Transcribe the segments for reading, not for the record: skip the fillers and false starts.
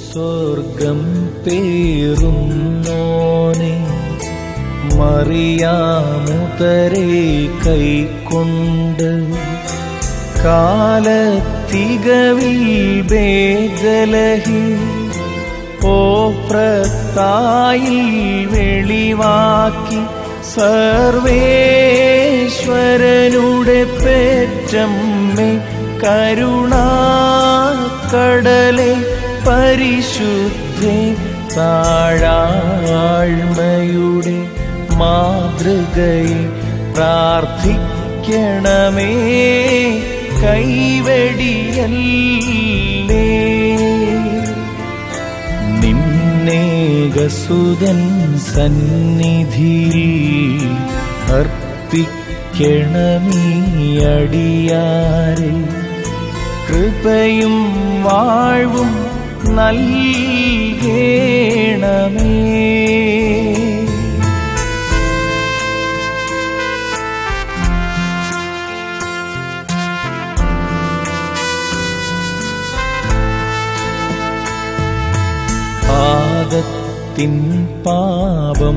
സ്വർഗം പേറുന്നോനെ മറിയാമുതരെ കൈക്കൊണ്ട് കാലത്തികവിൽ ബേദലഹി ഓപ്രത്തായിൽ വെളിവാക്കി സർവേശ്വരനുടെ പെറ്റമ്മേ കരുണാക്കടലെ പരിശുദ്ധേ താഴാഴ്മയുടെ മാതൃകയെ പ്രാർത്ഥിക്കണമേ കൈവെടിയല്ലേ. നിന്നേകസുതൻ സന്നിധിയിൽ അർപ്പിക്കണമീ അടിയാരെ കൃപയും വാഴ്വും നൽകേണമേ. പാദത്തിൻ പാപം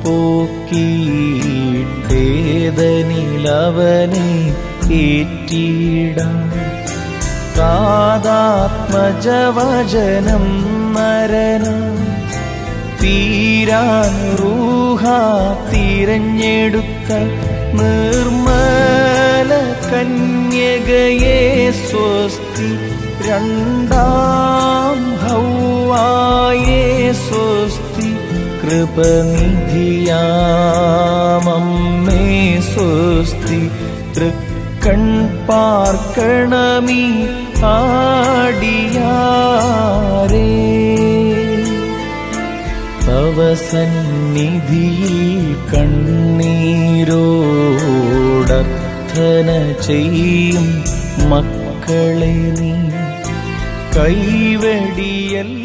പോക്കിയിട്ടേതനിലവനെ ഏറ്റിടാൻ താതാത്മജവചനം നരന തീരാൻ റൂഹ തിരഞ്ഞെടുത്ത നിർമ്മല കന്യകയെ സ്വസ്തി. രണ്ടാം ഹൗവായേ സ്വസ്തി. കൃപനിധിയാമമ്മേ സ്വസ്തി. തൃക്കൺ പാർക്കണമീ ആടിയാരേ തവ സന്നിധിയിൽ കണ്ണീരോടർത്ഥന ചെയ്യും മക്കളെ നീ കൈവെടിയല്ല.